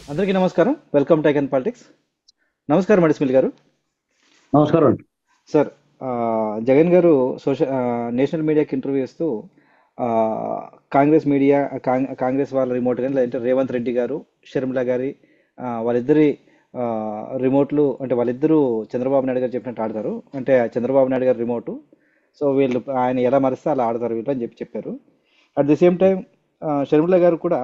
అందరికీ నమస్కారం. Welcome to icon politics. నమస్కారం అడిస్మిల్ గారు. నమస్కారం అండి. సార్, జగన్ గారు నేషనల్ మీడియాకి ఇంటర్వ్యూ ఇస్తూ ఆ, కాంగ్రెస్ మీడియా కాంగ్రెస్ వాళ్ళ రిమోట్ కానీ లేదంటే రేవంత్ రెడ్డి గారు, షర్మిల గారి వాళ్ళిద్దరి ఆ, రిమోట్లు అంటే వాళ్ళిద్దరూ చంద్రబాబు నాయుడు గారు చెప్పినట్టు ఆడతారు, అంటే చంద్రబాబు నాయుడు గారి రిమోటు. సో వీళ్ళు ఆయన ఎలా మరిస్తే అలా ఆడతారు వీళ్ళు అని చెప్పారు. At the same time Sharmila గారు కూడా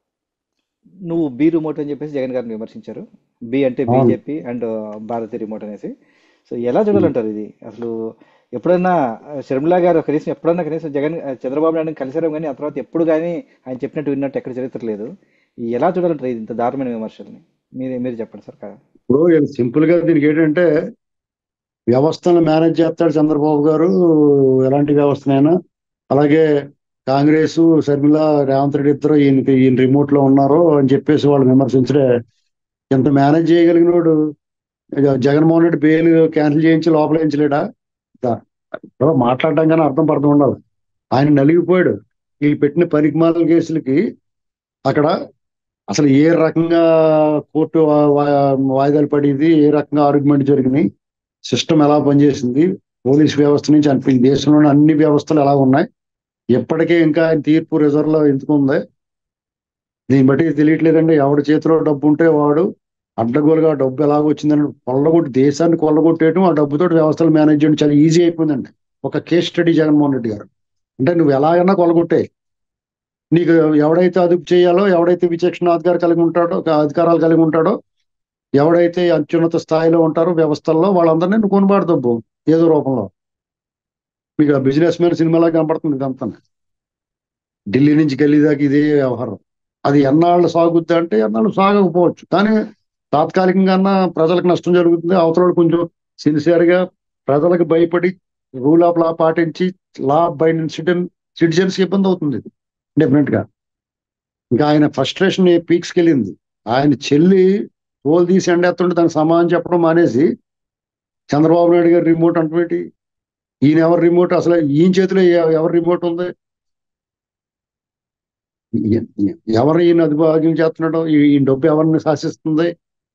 నువ్వు బి రిమోట్ అని చెప్పేసి జగన్ గారిని విమర్శించారు. బి అంటే అవును. బీజేపీ అండ్ భారతీయ రిమోట్ అనేసి. సో ఎలా చూడాలంటారు ఇది అసలు? ఎప్పుడైనా షర్మిలా గారు కనీసం జగన్ చంద్రబాబు నాయుడు కలిసారు, కానీ ఆ తర్వాత ఎప్పుడు కానీ ఆయన చెప్పినట్టు విన్నట్టు ఎక్కడ చరిత్ర లేదు. ఎలా చూడాలంటారు ఇది, ఇంత దారుణమైన విమర్శల్ని? మీరు చెప్పండి సార్. ఇప్పుడు సింపుల్ గా దీనికి ఏంటంటే వ్యవస్థను మేనేజ్ చేస్తాడు చంద్రబాబు గారు, ఎలాంటి వ్యవస్థనైనా. అలాగే కాంగ్రెస్, షర్మిల, రేవంత్ రెడ్డి ఇద్దరు ఈయన రిమోట్ లో ఉన్నారు అని చెప్పేసి వాళ్ళు విమర్శించడే. ఎంత మేనేజ్ చేయగలిగినోడు జగన్మోహన్ రెడ్డి బెయిల్ క్యాన్సిల్ చేయించి లోపలించలేడా? ఇప్పుడు మాట్లాడడం కానీ అర్థం పర్థం ఉండాలి. ఆయన నలిగిపోయాడు వీళ్ళు పెట్టిన పనికిమాల కేసులకి. అక్కడ అసలు ఏ రకంగా కోర్టు వాయిదాలు పడింది, ఏ రకంగా ఆర్గ్యుమెంట్ జరిగినాయి, సిస్టమ్ ఎలా పనిచేసింది, పోలీస్ వ్యవస్థ నుంచి అనిపించింది దేశంలోని అన్ని వ్యవస్థలు ఎలా ఉన్నాయి, ఎప్పటికే ఇంకా ఆయన తీర్పు రిజర్వ్ లో ఎందుకు ఉంది, దీన్ని బట్టి తెలియట్లేదండి. ఎవడి చేతిలో డబ్బు ఉంటే వాడు అడ్డగోలుగా డబ్బు ఎలాగ వచ్చిందని కొల్లగొట్టి దేశాన్ని కొల్లగొట్టేయడం, ఆ డబ్బుతో వ్యవస్థలు మేనేజ్ చేయడం చాలా ఈజీ అయిపోయిందండి. ఒక కేస్ స్టడీ జగన్మోహన్ రెడ్డి గారు. అంటే నువ్వు ఎలాగైనా కొల్లగొట్టే, నీకు ఎవడైతే అదుపు చేయాలో, ఎవడైతే విచక్షణ అధికారాలు కలిగి ఉంటాడో, ఎవడైతే అత్యున్నత స్థాయిలో ఉంటారో వ్యవస్థల్లో, వాళ్ళందరినీ నువ్వు కొనుబాటు దబ్బు ఏదో రూపంలో. మీకు ఆ బిజినెస్ మ్యాన్ సినిమాలా కనపడుతుంది ఇదంతా. ఢిల్లీ నుంచి గల్లీ దాకా ఇదే వ్యవహారం. అది ఎన్నాళ్ళు సాగుద్ది అంటే ఎన్నాళ్ళు సాగకపోవచ్చు, కానీ తాత్కాలికంగా ప్రజలకు నష్టం జరుగుతుంది. అవతల కొంచెం సిన్సియర్ గా ప్రజలకు భయపడి రూల్ ఆఫ్ లా పాటించి లా అబైడింగ్ సిటిజన్స్ ఇబ్బంది అవుతుంది డెఫినెట్ గా. ఇంకా ఆయన ఫ్రస్ట్రేషన్ పీక్స్కి వెళ్ళింది. ఆయన చెల్లి తోలు తీసి ఎండేస్తుంటే దానికి సమాధానం చెప్పడం మానేసి చంద్రబాబు నాయుడు గారి రిమోట్ అంటే ఈయన ఎవరి రిమోట్, అసలు ఈయన చేతిలో ఎవరి రిమోట్ ఉంది, ఎవరు ఈయన అధిభాగ్యం చేస్తున్నాడో, ఈ డబ్బు ఎవరిని శాసిస్తుంది,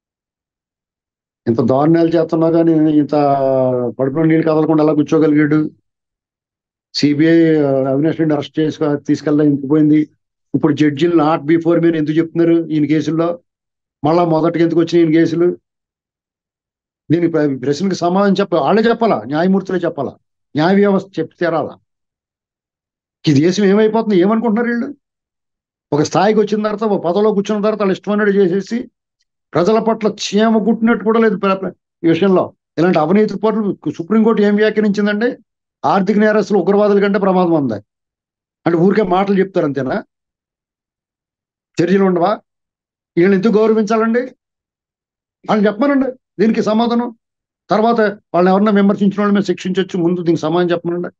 ఇంత దారుణాలు చేస్తున్నా కానీ ఇంత పడిపోయిన నీళ్ళు కదలకుండా ఎలా కూర్చోగలిగాడు. సిబిఐ అవినాష్ రెడ్డి అరెస్ట్ చేసి తీసుకెళ్ళడం ఇంకిపోయింది. ఇప్పుడు జడ్జిలు నాట్ బిఫోర్ మీరు ఎందుకు చెప్తున్నారు ఈయన కేసుల్లో, మళ్ళా మొదటికి ఎందుకు వచ్చినాయి ఈయన కేసులు? దీనికి ప్రశ్నకి సమాధానం వాళ్ళే చెప్పాలా, న్యాయమూర్తులే చెప్పాలా, న్యాయ వ్యవస్థ చెప్పి తీరాలా. ఈ దేశం ఏమైపోతుంది, ఏమనుకుంటున్నారు వీళ్ళు? ఒక స్థాయికి వచ్చిన తర్వాత, ఒక పదవిలో కూర్చున్న తర్వాత వాళ్ళు ఇష్టమైనట్టు చేసేసి ప్రజల పట్ల చీమ గుట్టినట్టు కూడా లేదు ఈ విషయంలో. ఇలాంటి అవినీతి పనులు సుప్రీంకోర్టు ఏం వ్యాఖ్యానించిందంటే ఆర్థిక నేరస్తులు ఉగ్రవాదుల కంటే ప్రమాదం ఉంది అంటే ఊరికే మాటలు చెప్తారు అంతేనా? చర్యలు ఉండవా? వీళ్ళని ఎందుకు గౌరవించాలండి? వాళ్ళని చెప్పమనండి దీనికి సమాధానం. తర్వాత వాళ్ళని ఎవరన్నా విమర్శించిన వాళ్ళ మీద శిక్షించవచ్చు, ముందు దీనికి సమాధానం చెప్పమనండి.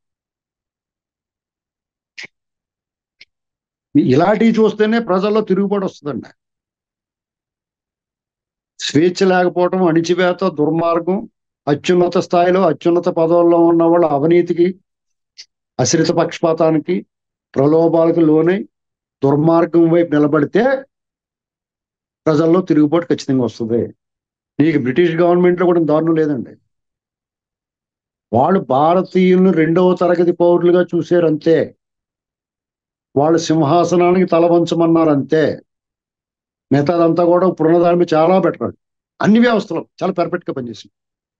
ఇలాంటివి చూస్తేనే ప్రజల్లో తిరుగుబాటు వస్తుందండి. స్వేచ్ఛ లేకపోవటం, అణిచివేత, దుర్మార్గం, అత్యున్నత స్థాయిలో అత్యున్నత పదవుల్లో ఉన్న వాళ్ళ అవినీతికి, అశ్రిత పక్షపాతానికి, ప్రలోభాలకు లోనై దుర్మార్గం వైపు నిలబడితే ప్రజల్లో తిరుగుబాటు ఖచ్చితంగా వస్తుంది. నీకు బ్రిటిష్ గవర్నమెంట్ లో కూడా దారుణం లేదండి. వాళ్ళు భారతీయులను రెండవ తరగతి పౌరులుగా చూశారంతే. వాళ్ళు సింహాసనానికి తల వంచమన్నారు అంతే. మిగతాదంతా కూడా ఇప్పుడున్న దాని మీద చాలా బెటర్. అన్ని వ్యవస్థలు చాలా పర్ఫెక్ట్ గా పనిచేసింది.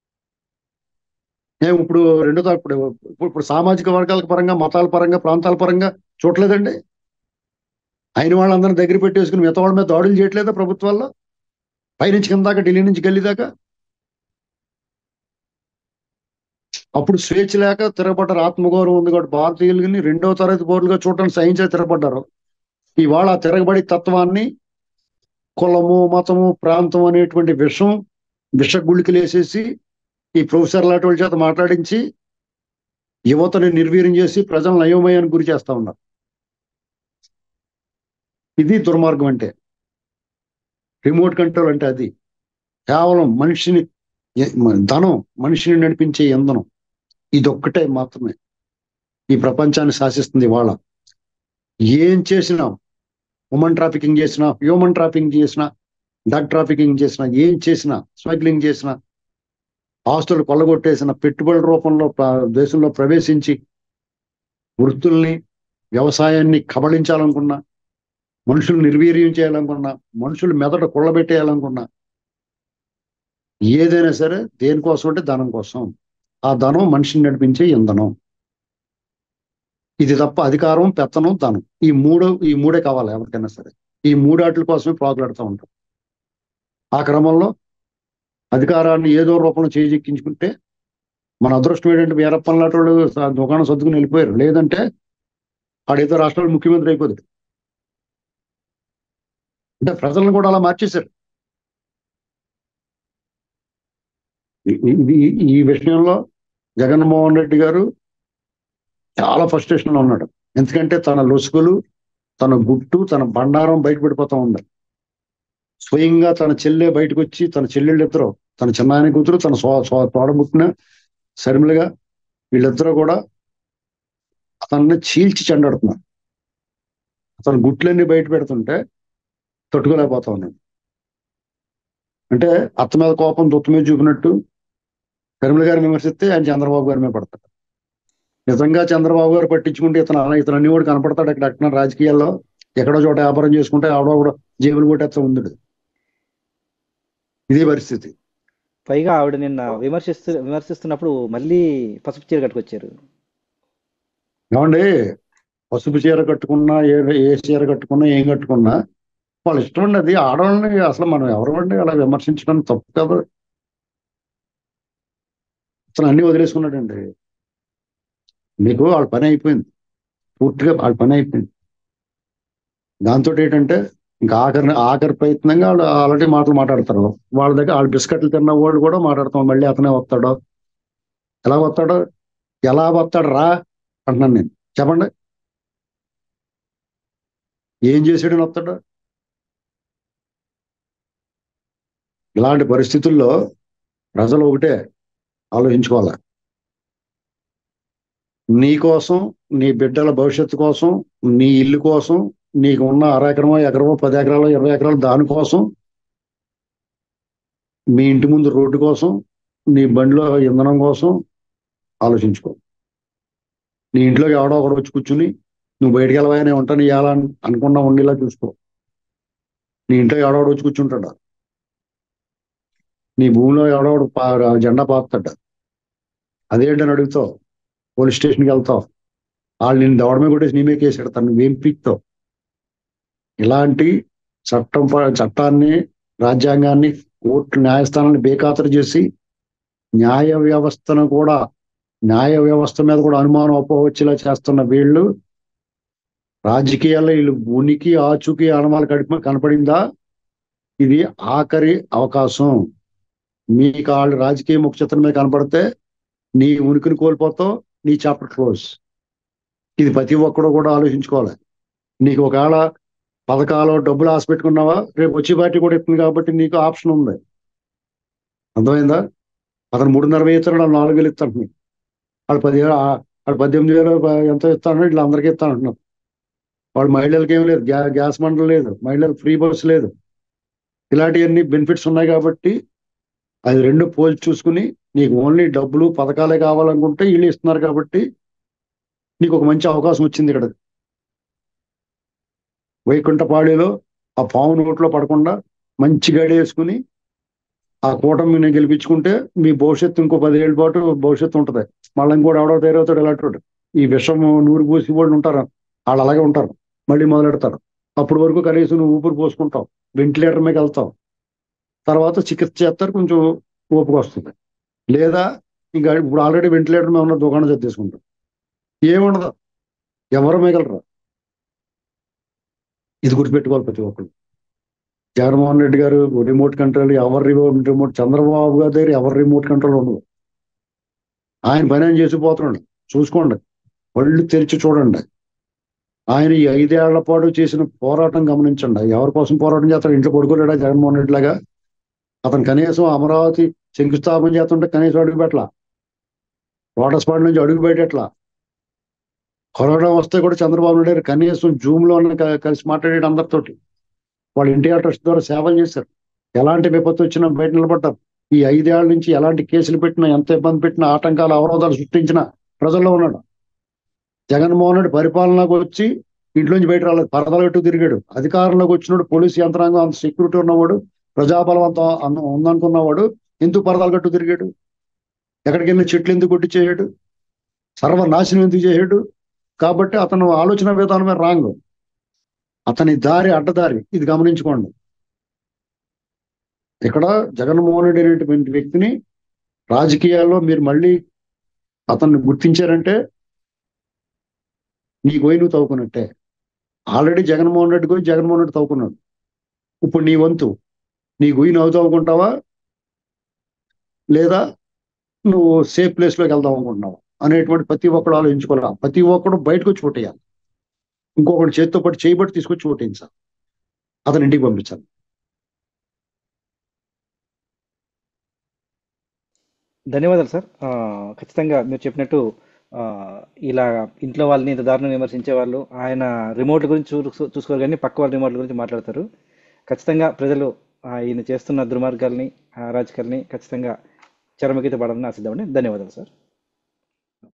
మేము ఇప్పుడు ఇప్పుడు ఇప్పుడు సామాజిక వర్గాల పరంగా, మతాల పరంగా, ప్రాంతాల పరంగా చూడలేదండి. అయిన వాళ్ళందరినీ దగ్గర పెట్టేసుకుని మిగతా వాళ్ళ మీద దాడులు చేయట్లేదా ప్రభుత్వాల్లో? పైనుంచి కింద దాకా, ఢిల్లీ నుంచి గల్లీ దాకా. అప్పుడు స్వేచ్ఛ లేక తిరగబడ్డారు, ఆత్మగౌరవం ఉంది కాబట్టి భారతీయులని రెండవ తరగతి పౌరులుగా చూడటానికి సహించే తిరగబడ్డారు. ఇవాళ ఆ తిరగబడి తత్వాన్ని కులము, మతము, ప్రాంతం అనేటువంటి విష గుళికలేసేసి ఈ ప్రొఫెసర్ లాంటి వాళ్ళ చేత మాట్లాడించి యువతని నిర్వీర్యం చేసి ప్రజలను అయోమయానికి గురి చేస్తా ఉన్నారు. ఇది దుర్మార్గం అంటే. రిమోట్ కంట్రోల్ అంటే అది కేవలం ధనం మనిషిని నడిపించే ఇంధనం. ఇదొక్కటే మాత్రమే ఈ ప్రపంచాన్ని శాసిస్తుంది. ఇవాళ ఏం చేసినా, ఉమెన్ ట్రాఫికింగ్ చేసినా, హ్యూమన్ ట్రాఫికింగ్ చేసినా, డ్రగ్ ట్రాఫికింగ్ చేసిన, ఏం చేసినా, స్మగ్లింగ్ చేసిన, ఆస్తులు కొల్లగొట్టేసిన, పెట్టుబడుల రూపంలో దేశంలో ప్రవేశించి వృత్తుల్ని, వ్యవసాయాన్ని కబళించాలనుకున్నా, మనుషులు నిర్వీర్యం చేయాలనుకున్నా, మనుషులు మెదడు కొల్లబెట్టేయాలనుకున్నా, ఏదైనా సరే దేనికోసం అంటే ధనం కోసం. ఆ ధనం మనిషిని నడిపించే ఇంధనం. ఇది తప్ప అధికారం, పెత్తనం, ధనం, ఈ మూడే కావాలి ఎవరికైనా సరే. ఈ మూడాట్ల కోసమే ప్రాకులాడుతూ ఉంటాం. ఆ క్రమంలో అధికారాన్ని ఏదో రూపంలో చేజెక్కించుకుంటే మన అదృష్టం ఏంటంటే వీరప్పన్ లాంటి వాళ్ళు దుకాణం సర్దుకుని వెళ్ళిపోయారు. లేదంటే ఆడేదో రాష్ట్రాలు ముఖ్యమంత్రి అయిపోతుంది. అంటే ప్రజలను కూడా అలా మార్చేశారు. ఇది ఈ విషయంలో జగన్మోహన్ రెడ్డి గారు చాలా ఫ్రస్ట్రేషన్ లో ఉన్నాడు. ఎందుకంటే తన లొసుగులు, తన గుట్టు, తన బండారం బయటపడిపోతా ఉంది. స్వయంగా తన చెల్లె బయటకు వచ్చి, తన చెల్లెళ్ళిద్దరూ, తన చిన్నాయన కూతురు, తన తోడబుట్టిన శర్మిలగా, వీళ్ళిద్దరూ కూడా అతన్ని చీల్చి చెండాడుతున్నారు. అతను గుట్లన్నీ బయట పెడుతుంటే తట్టుకోలేకపోతా ఉన్నాడు. అంటే అత్త మీద కోపం దుత్త మీద చూపినట్టు శర్మిల గారిని విమర్శిస్తే ఆయన చంద్రబాబు గారి మీద పడతాడు. నిజంగా చంద్రబాబు గారు పట్టించుకుంటే ఇతను అన్ని కూడా కనపడతాడు. అక్కడ రాజకీయాల్లో ఎక్కడో చోట వ్యాపారం చేసుకుంటే ఆవిడ కూడా జేబులు కొట్టేస్తా ఉంది. ఇదే పరిస్థితి. పైగా ఆవిడ నిన్న విమర్శిస్తున్నప్పుడు మళ్ళీ పసుపు చీర కట్టుకొచ్చారు. ఏమండి, పసుపు చీర కట్టుకున్నా, ఏ చీర కట్టుకున్నా, ఏం కట్టుకున్నా వాళ్ళ ఇష్టం అండి. అది ఆడవాళ్ళని అసలు మనం ఎవరండి అలా విమర్శించడం తప్పు కదా. అసలు అన్ని వదిలేసుకున్నాడండి. మీకు వాళ్ళ పని అయిపోయింది, పూర్తిగా వాళ్ళ పని అయిపోయింది. దాంతో ఏంటంటే ఇంకా ఆఖరి ప్రయత్నంగా వాళ్ళు ఆల్రెడీ మాటలు మాట్లాడతారు. వాళ్ళ దగ్గర వాళ్ళు బిస్కెట్లు తిన్న వాళ్ళు కూడా మాట్లాడతాం. మళ్ళీ అతనే వస్తాడో, ఎలా వస్తాడు రా అంటున్నాను నేను. చెప్పండి, ఏం చేసాడని వస్తాడు? ఇలాంటి పరిస్థితుల్లో ప్రజలు ఒకటే ఆలోచించుకోవాలి. నీ కోసం, నీ బిడ్డల భవిష్యత్తు కోసం, నీ ఇల్లు కోసం, నీకు ఉన్న ఎకరమో 10 ఎకరాలు 20 ఎకరాలు దానికోసం, మీ ఇంటి ముందు రోడ్డు కోసం, నీ బండిలో ఇంధనం కోసం ఆలోచించుకో. నీ ఇంట్లోకి ఎవడో ఒకడు వచ్చి కూర్చుని నువ్వు బయటికి వెళ్ళవా ఉంటాను ఇవ్వాలా అనుకున్నా ఉండేలా చూసుకో. నీ ఇంట్లో ఎవడోడు వచ్చి కూర్చుంటాడు, నీ భూమిలో ఎవడోడు జెండా పాతాడు. అదేంటని అడుగుతావు, పోలీస్ స్టేషన్కి వెళ్తావు, వాళ్ళు నేను దవడమే కొట్టేసి నీమే కేసు పెడతాను, నువ్వేం పీక్తావు? ఇలాంటి చట్టాన్ని, రాజ్యాంగాన్ని, కోర్టు న్యాయస్థానాన్ని బేఖాతరు చేసి న్యాయ వ్యవస్థ మీద కూడా అనుమానం అపోహొచ్చేలా చేస్తున్న వీళ్ళు రాజకీయాల్లో వీళ్ళు ఉనికి, ఆచూకీ, ఆనమాలు కనపడిందా? ఇది ఆఖరి అవకాశం. మీకు వాళ్ళు రాజకీయ ముఖ్యత్వం మీద కనపడితే నీ ఉనికిని కోల్పోతావు, నీ చాప్టర్ క్లోజ్. ఇది ప్రతి ఒక్కడు కూడా ఆలోచించుకోవాలి. నీకు ఒకవేళ పథకాలు, డబ్బులు ఆశ పెట్టుకున్నావా, రేపు వచ్చే పార్టీ కూడా ఇస్తుంది కాబట్టి నీకు ఆప్షన్ ఉంది. అర్థమైందా? అతను 3.5 ఇస్తాడు, 4,000 ఇస్తాను. వాళ్ళు 18,000 ఎంతో ఇస్తాను, ఇట్లా అందరికీ ఇస్తాను అంటున్నారు. వాళ్ళు మహిళలకి ఏం లేదు, గ్యాస్ మండలి లేదు, మహిళలకు ఫ్రీ బస్ లేదు, ఇలాంటివన్నీ బెనిఫిట్స్ ఉన్నాయి కాబట్టి అది రెండు పోల్చి చూసుకుని నీకు ఓన్లీ డబ్బులు, పథకాలే కావాలనుకుంటే వీళ్ళు ఇస్తున్నారు కాబట్టి నీకు ఒక మంచి అవకాశం వచ్చింది. ఇక్కడ వైకుంఠపాళిలో ఆ పాము నోట్లో పడకుండా మంచి గడి వేసుకుని ఆ కూటమిని గెలిపించుకుంటే మీ భవిష్యత్తు ఇంకో 10 ఏళ్ళ పాటు భవిష్యత్తు ఉంటుంది. మళ్ళీ ఇంకోటి ఎవడో తయారవుతాడు ఇలాంటి ఈ విషం నూరు పూసి వాళ్ళు ఉంటారు, వాళ్ళు అలాగే ఉంటారు, మళ్ళీ మొదలెడతారు. అప్పటి వరకు కనీసం నువ్వు ఊపిరి పోసుకుంటావు, వెంటిలేటర్ మీద వెళ్తావు, తర్వాత చికిత్స చేస్తారు, కొంచెం ఓపిక వస్తుంది. లేదా ఇంకా ఇప్పుడు ఆల్రెడీ వెంటిలేటర్ మీద ఉన్న దుకాణం చదివేసుకుంటాం, ఏముండదు, ఎవరు మిగలరు. ఇది గుర్తుపెట్టుకోవాలి ప్రతి ఒక్కరు. జగన్మోహన్ రెడ్డి గారు రిమోట్ కంట్రోల్, రిమోట్ చంద్రబాబు గారి దగ్గర ఎవరు రిమోట్ కంట్రోల్ ఉండదు. ఆయన పని ఆయన చేసిపోతున్నాడు. చూసుకోండి, ఒళ్ళు తెరిచి చూడండి. ఆయన ఈ 5 ఏళ్ల పాటు చేసిన పోరాటం గమనించండి. ఎవరి కోసం పోరాటం చేస్తాడు? ఇంట్లో పడుకోలేడా జగన్మోహన్ రెడ్డి లాగా? అతను కనీసం అమరావతి శంకుస్థాపన చేస్తుంటే కనీసం అడుగు పెట్టలా, లోటస్ పాండ్ నుంచి అడుగు పెట్టేట్లా. కరోనా వస్తే కూడా చంద్రబాబు నాయుడు గారు కనీసం జూమ్ లో కలిసి మాట్లాడేది అందరితోటి. వాళ్ళు ఇంటి ట్రస్ట్ ద్వారా సేవలు చేశారు. ఎలాంటి విపత్తు వచ్చినా బయట నిలబడ్డారు. ఈ 5 ఏళ్ల నుంచి ఎలాంటి కేసులు పెట్టినా, ఎంత ఇబ్బంది పెట్టినా, ఆటంకాలు అవరోధాలు సృష్టించినా ప్రజల్లో ఉన్నాడు. జగన్మోహన్ రెడ్డి పరిపాలనకు వచ్చి ఇంట్లోంచి బయట రాలేదు, పరదాలు కట్టు తిరిగాడు. అధికారంలోకి వచ్చినప్పుడు పోలీసు యంత్రాంగం అంత సెక్యూరిటీ ఉన్నవాడు, ప్రజాబలం అంత ఉందనుకున్నవాడు ఎందుకు పరదాలు కట్టు తిరిగాడు? ఎక్కడికి వెళ్ళిన చెట్లు ఎందుకు కొట్టించేసాడు? సర్వనాశనం ఎందుకు చేసాడు? కాబట్టి అతను ఆలోచన విధానమే రాంగ్. అతని దారి అడ్డదారి, ఇది గమనించుకోండి. ఇక్కడ జగన్మోహన్ రెడ్డి అనేటువంటి వ్యక్తిని రాజకీయాల్లో మీరు మళ్ళీ అతన్ని గుర్తించారంటే నీ గొయ్యి నువ్వు తవ్వుకున్నట్టే. ఆల్రెడీ జగన్మోహన్ రెడ్డి తవ్వుకున్నాడు. ఇప్పుడు నీ వంతు, నీ గొయ్యి నువ్వు తవ్వుకుంటావా లేదా నువ్వు సేఫ్ ప్లేస్ లోకి వెళ్దాం అనుకుంటున్నావా అనేటువంటి ప్రతి ఒక్కడు ఆలోచించుకోవాలి. ప్రతి ఒక్కడు బయటకు వచ్చి ఓటేయాలి. ఇంకొకటి చేతితో పాటు చేయబట్టి తీసుకొచ్చి ఓటేయించాలి, అతను ఇంటికి పంపించాలి. ధన్యవాదాలు సార్. ఖచ్చితంగా మీరు చెప్పినట్టు ఆ, ఇలా ఇంట్లో వాళ్ళని ఇంత దారుణంగా విమర్శించే వాళ్ళు ఆయన రిమోట్ గురించి చూసుకోరు కానీ పక్క వాళ్ళ రిమోట్ల గురించి మాట్లాడతారు. ఖచ్చితంగా ప్రజలు ఈయన చేస్తున్న దుర్మార్గాల్ని, అరాచకాల్ని ఖచ్చితంగా చరమగీత పడాలని ఆశిద్దామండి. ధన్యవాదాలు సార్.